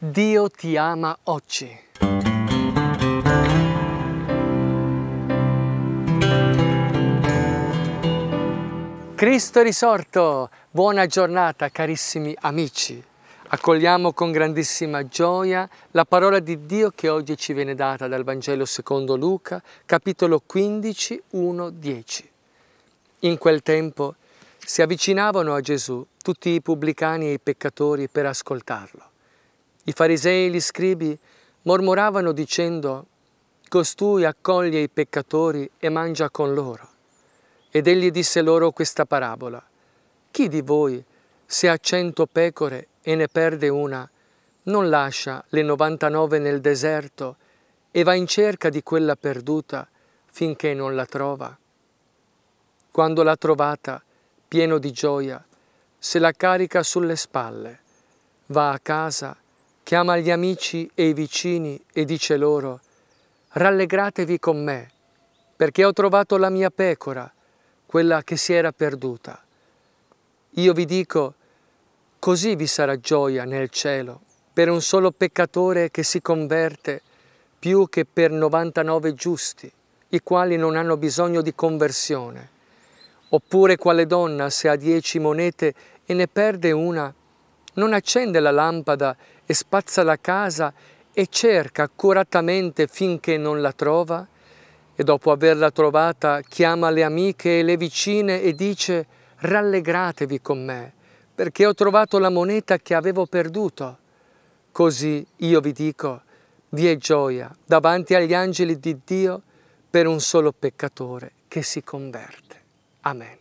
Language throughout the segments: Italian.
Dio ti ama oggi. Cristo è risorto! Buona giornata carissimi amici. Accogliamo con grandissima gioia la parola di Dio che oggi ci viene data dal Vangelo secondo Luca, capitolo 15, 1-10. In quel tempo si avvicinavano a Gesù tutti i pubblicani e i peccatori per ascoltarlo. I farisei e gli scribi mormoravano dicendo: «Costui accoglie i peccatori e mangia con loro». Ed egli disse loro questa parabola: «Chi di voi, se ha 100 pecore e ne perde una, non lascia le 99 nel deserto e va in cerca di quella perduta finché non la trova? Quando l'ha trovata, pieno di gioia, se la carica sulle spalle, va a casa, chiama gli amici e i vicini e dice loro: «Rallegratevi con me, perché ho trovato la mia pecora, quella che si era perduta». Io vi dico, così vi sarà gioia nel cielo per un solo peccatore che si converte, più che per 99 giusti, i quali non hanno bisogno di conversione. Oppure quale donna, se ha 10 monete e ne perde una, non accende la lampada e spazza la casa e cerca accuratamente finché non la trova? E dopo averla trovata chiama le amiche e le vicine e dice: «Rallegratevi con me, perché ho trovato la moneta che avevo perduto». Così, io vi dico, vi è gioia davanti agli angeli di Dio per un solo peccatore che si converte. Amen.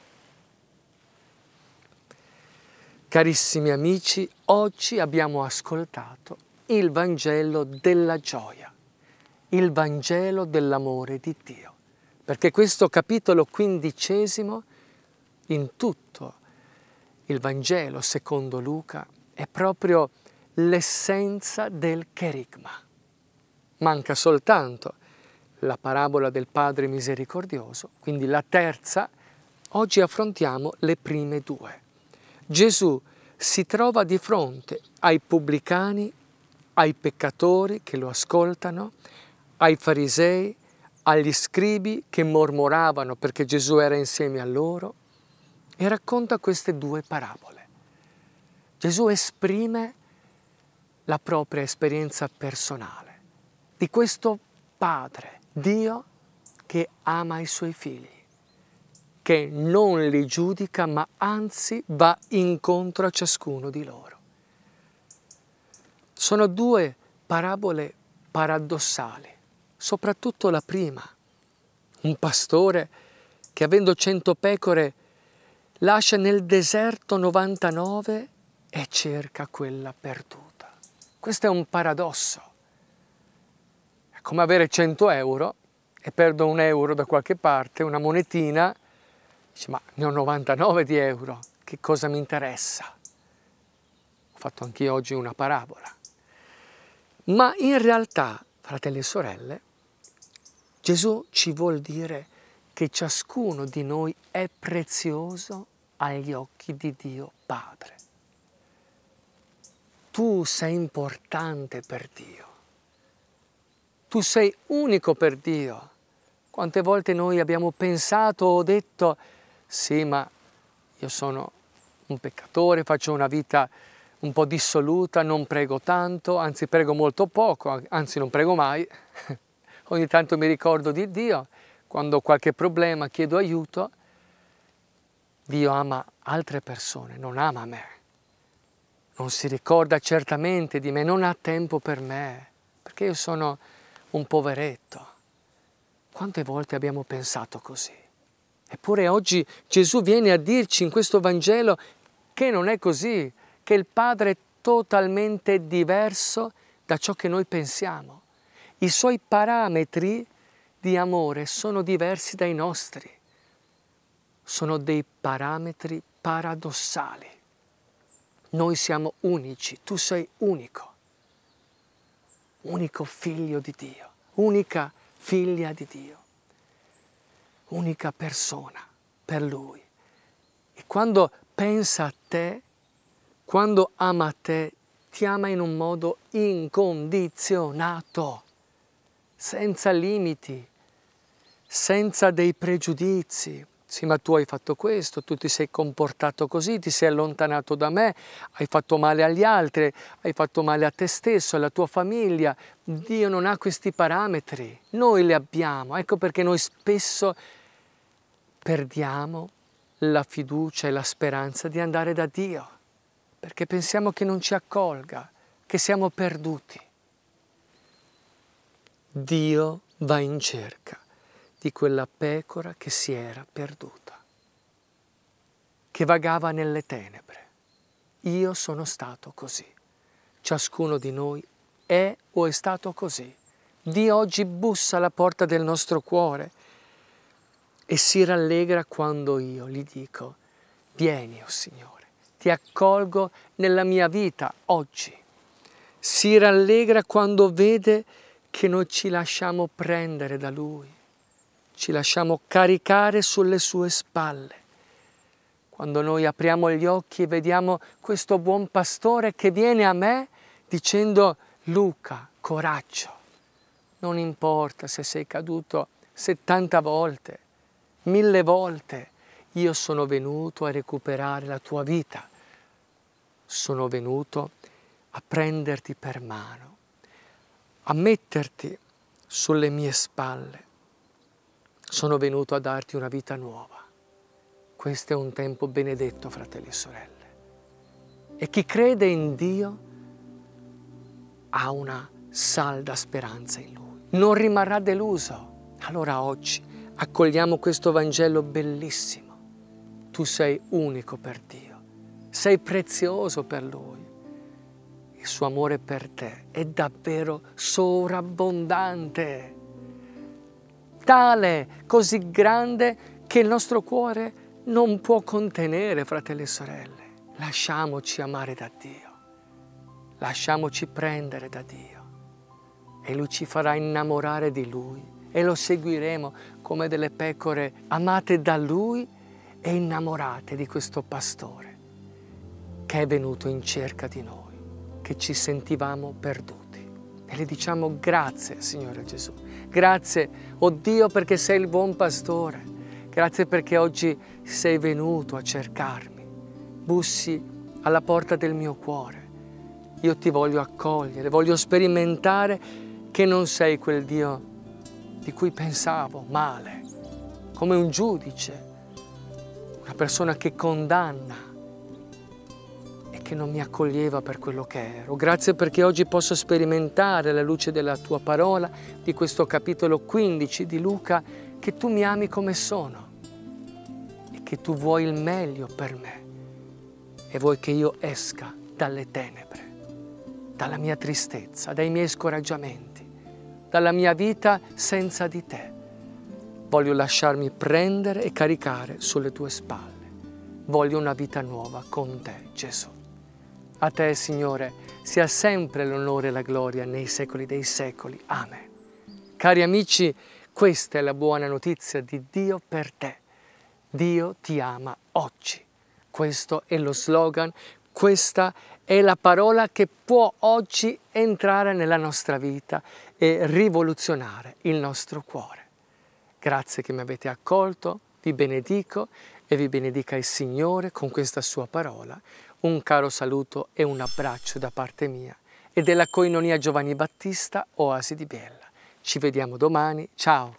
Carissimi amici, oggi abbiamo ascoltato il Vangelo della gioia, il Vangelo dell'amore di Dio, perché questo capitolo 15, in tutto il Vangelo secondo Luca, è proprio l'essenza del cherigma. Manca soltanto la parabola del Padre misericordioso, quindi la terza. Oggi affrontiamo le prime due. Gesù si trova di fronte ai pubblicani, ai peccatori che lo ascoltano, ai farisei, agli scribi che mormoravano perché Gesù era insieme a loro, e racconta queste due parabole. Gesù esprime la propria esperienza personale di questo Padre, Dio, che ama i suoi figli, che non li giudica, ma anzi va incontro a ciascuno di loro. Sono due parabole paradossali, soprattutto la prima. Un pastore che, avendo 100 pecore, lascia nel deserto 99 e cerca quella perduta. Questo è un paradosso. È come avere 100 euro e perdo un euro da qualche parte, una monetina. Dice: ma ne ho 99 di euro, che cosa mi interessa? Ho fatto anch'io oggi una parabola. Ma in realtà, fratelli e sorelle, Gesù ci vuol dire che ciascuno di noi è prezioso agli occhi di Dio Padre. Tu sei importante per Dio. Tu sei unico per Dio. Quante volte noi abbiamo pensato o detto: «Sì, ma io sono un peccatore, faccio una vita un po' dissoluta, non prego tanto, anzi prego molto poco, anzi non prego mai». Ogni tanto mi ricordo di Dio, quando ho qualche problema chiedo aiuto. Dio ama altre persone, non ama me. Non si ricorda certamente di me, non ha tempo per me, perché io sono un poveretto. Quante volte abbiamo pensato così? Eppure oggi Gesù viene a dirci in questo Vangelo che non è così, che il Padre è totalmente diverso da ciò che noi pensiamo. I suoi parametri di amore sono diversi dai nostri. Sono dei parametri paradossali. Noi siamo unici, tu sei unico. Unico figlio di Dio, unica figlia di Dio, unica persona per Lui. E quando pensa a te, quando ama te, ti ama in un modo incondizionato, senza limiti, senza dei pregiudizi. Sì, ma tu hai fatto questo, tu ti sei comportato così, ti sei allontanato da me, hai fatto male agli altri, hai fatto male a te stesso, alla tua famiglia. Dio non ha questi parametri, noi li abbiamo. Ecco perché noi spesso perdiamo la fiducia e la speranza di andare da Dio, perché pensiamo che non ci accolga, che siamo perduti. Dio va in cerca di quella pecora che si era perduta, che vagava nelle tenebre. Io sono stato così. Ciascuno di noi è o è stato così. Dio oggi bussa alla porta del nostro cuore e si rallegra quando io gli dico: vieni, oh Signore, ti accolgo nella mia vita oggi. Si rallegra quando vede che noi ci lasciamo prendere da Lui, ci lasciamo caricare sulle sue spalle. Quando noi apriamo gli occhi e vediamo questo buon pastore che viene a me dicendo: Luca, coraggio, non importa se sei caduto 70 volte, 1000 volte, io sono venuto a recuperare la tua vita, sono venuto a prenderti per mano, a metterti sulle mie spalle. Sono venuto a darti una vita nuova. Questo è un tempo benedetto, fratelli e sorelle. E chi crede in Dio ha una salda speranza in Lui. Non rimarrà deluso. Allora oggi accogliamo questo Vangelo bellissimo. Tu sei unico per Dio. Sei prezioso per Lui. Il suo amore per te è davvero sovrabbondante, tale, così grande che il nostro cuore non può contenere, fratelli e sorelle. Lasciamoci amare da Dio, lasciamoci prendere da Dio e Lui ci farà innamorare di Lui e lo seguiremo come delle pecore amate da Lui e innamorate di questo pastore che è venuto in cerca di noi, che ci sentivamo perduti. E le diciamo: grazie, Signore Gesù. Grazie, oh Dio, perché sei il buon pastore. Grazie perché oggi sei venuto a cercarmi. Bussi alla porta del mio cuore. Io ti voglio accogliere, voglio sperimentare che non sei quel Dio di cui pensavo male, come un giudice, una persona che condanna, che non mi accoglieva per quello che ero. Grazie perché oggi posso sperimentare alla luce della tua parola, di questo capitolo 15 di Luca, che tu mi ami come sono e che tu vuoi il meglio per me e vuoi che io esca dalle tenebre, dalla mia tristezza, dai miei scoraggiamenti, dalla mia vita senza di te. Voglio lasciarmi prendere e caricare sulle tue spalle. Voglio una vita nuova con te, Gesù. A te, Signore, sia sempre l'onore e la gloria nei secoli dei secoli. Amen. Cari amici, questa è la buona notizia di Dio per te. Dio ti ama oggi. Questo è lo slogan, questa è la parola che può oggi entrare nella nostra vita e rivoluzionare il nostro cuore. Grazie che mi avete accolto, vi benedico e vi benedica il Signore con questa sua parola. Un caro saluto e un abbraccio da parte mia e della Koinonia Giovanni Battista, Oasi di Biella. Ci vediamo domani, ciao!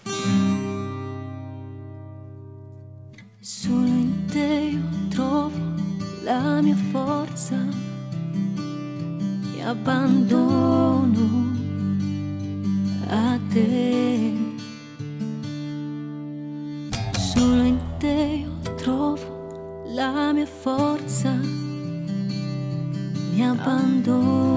Solo in te io trovo la mia forza, mi abbandono a te. Solo in te io trovo la mia forza, mi abbandono